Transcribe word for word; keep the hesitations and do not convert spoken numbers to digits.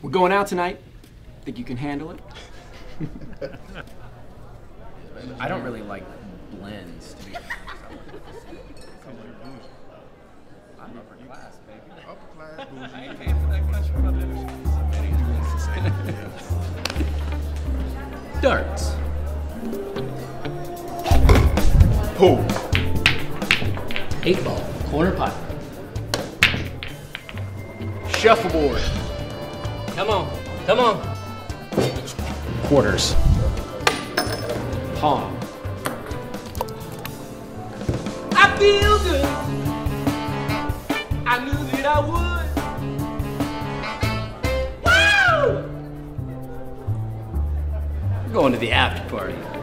We're going out tonight. Think you can handle it? I don't really like blends, to be honest. I'm upper class, baby. Upper class, bougie. I ain't paying for that much for my dinner. Darts. Pool. Eight ball, corner pot. Shuffleboard. Come on, come on. Quarters. Pawn. I feel good. I knew that I would. Woo! We're going to the after party.